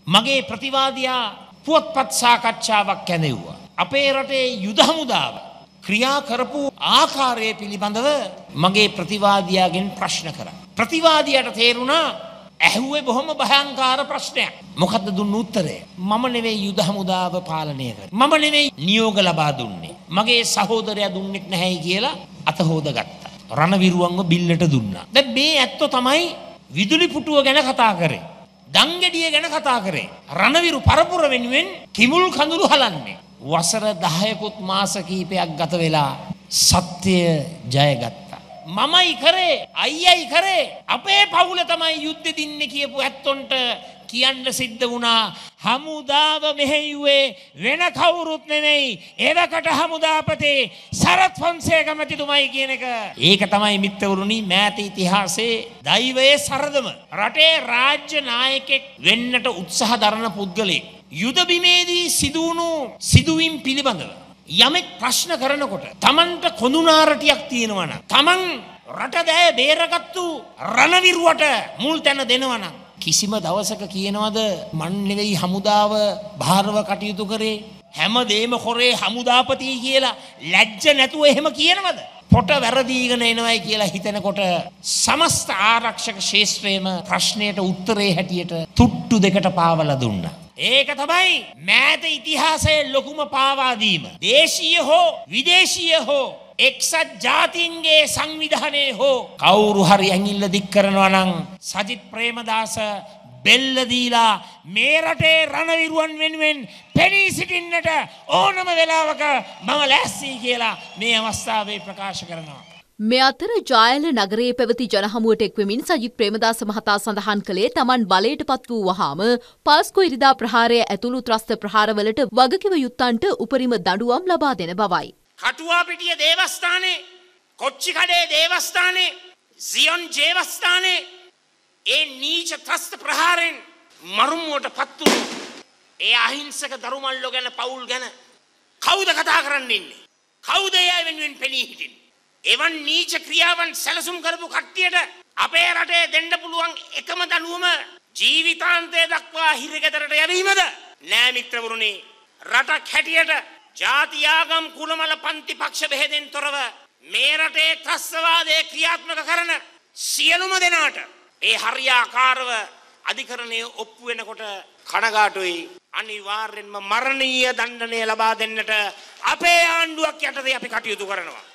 මගේ ප්‍රතිවාදියා පුවත්පත් සාකච්ඡාවක් කැඳෙව්වා. අපේ රටේ යුද හමුදාව ක්‍රියා කරපු ආකාරය පිළිබඳව මගේ ප්‍රතිවාදියාගෙන් ප්‍රශ්න කරා. ප්‍රතිවාදියාට තේරුණා ඇහුවේ බොහොම භයංකාර ප්‍රශ්නයක්. මොකද්ද දුන්න උත්තරය? මම නෙවෙයි යුද හමුදාව පාලනය කරේ. මම නෙවෙයි නියෝග ලබා දුන්නේ. මගේ සහෝදරයා දුන්නෙත් නැහැයි කියලා අත හොදගත්තා. රණවිරුවන්ව බිල්ලට දුන්නා. දැන් මේ ඇත්තෝ තමයි විදුලි පුටුව ගැන කතා කරේ. දංගෙඩිය ගැන කතා කරේ. රණවිරු පරපුර වෙනුවෙන් කිමුල් කඳුළු හලන්නේ. වසර 10කුත් මාස කිහිපයක් ගත වෙලා සත්‍ය ජයගත්තා. මමයි කරේ, අයියයි කරේ, අපේ පවුල තමයි යුද්ධෙ දින්නේ කියපු ඇත්තොන්ට කියන්න සිද්ධ වුණා. හමුදාව මෙහෙයුවේ වෙන කවුරුත් නෙමෙයි, එවකට හමුදාපති සරත් ෆොන්සේකා මැතිතුමයි කියන එක. ඒක තමයි මිත්‍රවරුනි මෑත ඉතිහාසයේ දෛවයේ සරදම. රටේ රාජ්‍ය නායකයෙක් වෙන්නට උත්සාහ දරන පුද්ගලෙක් යුද බිමේදී සිදුවුණු සිදුවීම් පිළිබඳව යමෙක් ප්‍රශ්න කරනකොට තමන්ට කොඳුනාරටියක් තියෙනවා නම්, තමන් රට දැය බේරගත්තු රණවිරුවට මුල් තැන දෙනවා නම්, කිසිම දවසක කියනවද මන් නෙවෙයි හමුදාව භාරව කටයුතු කරේ, හැමදේම කරේ හමුදාපති කියලා ලැජ්ජ නැතුව එහෙම කියනවද? පොට වැරදීගෙන එනවයි කියලා හිතනකොට සමස්ත ආරක්ෂක ශාස්ත්‍රයේම ප්‍රශ්නයට උත්තරේ හැටියට තුට්ටු දෙකට පාවලා දුන්නා. ඒක තමයි මෑත ඉතිහාසයේ ලොකුම පාවා දීම. දේශීය හෝ විදේශීය හෝ එක්සත් ජාතීන්ගේ සංවිධානයේ හෝ කවුරු හරි ඇඟිල්ල දික් කරනවා නම් සජිත් ප්‍රේමදාස බෙල්ල දීලා මේ රටේ රණවිරුවන් වෙනුවෙන් පෙනී සිටින්නට ඕනම වෙලාවක මම ලෑස්තියි කියලා මේ අවස්ථාවේ ප්‍රකාශ කරනවා. මේ අතර ජායල නගරයේ පැවති ජනහමුවට එක්වෙමින් සජිත් ප්‍රේමදාස මහතා සඳහන් කළේ තමන් බලයට පත් වූ වහාම පාස්කු ඉරිදා ප්‍රහාරය ඇතුළු ත්‍රස්ත ප්‍රහාරවලට වගකිව යුත්තන්ට උපරිම දඬුවම් ලබා දෙන බවයි. කටුවාපිටිය දේවස්ථානයේ, කොච්චිකඩේ දේවස්ථානයේ, සියොන් ජේවස්ථානයේ ඒ නීච ත්‍රස්ත ප්‍රහාරෙන් මරුමුවට පත් වූ ඒ අහිංසක දරුමල්ලෝ ගැන, පවුල් ගැන කවුද කතා කරන්න ඉන්නේ? කවුද ඒ වෙනුවෙන් පෙනී හිටින්නේ? එවන් නීච ක්‍රියාවන් සැලසුම් කරපු කට්ටියට අපේ රටේ දෙන්න පුළුවන් එකම දඬුවම ජීවිතාන්තය දක්වා හිරගෙදරට යැවීමද? නෑ මිත්‍රවරුනි. රටක් හැටියට ජාති ආගම් කුලමල පන්ති පක්ෂ බෙහෙදෙන් තොරව මේ රටේ ත්‍රස්තවාදයේ ක්‍රියාත්මක කරන සියලුම දෙනාට ඒ හරියාකාරව අධිකරණයේ ඔප්පු වෙනකොට කනගාටුයි. අනිවාර්යෙන්ම මරණීය දණ්ඩනය ලබා දෙන්නට අපේ ආණ්ඩුවක් යටතේ අපි කටයුතු කරනවා.